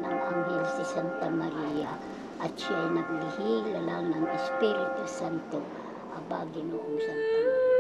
ng anghel si Santa Maria, at siya ay naglihila lang ng Espiritu Santo. Aba, Ginoong Santa Maria.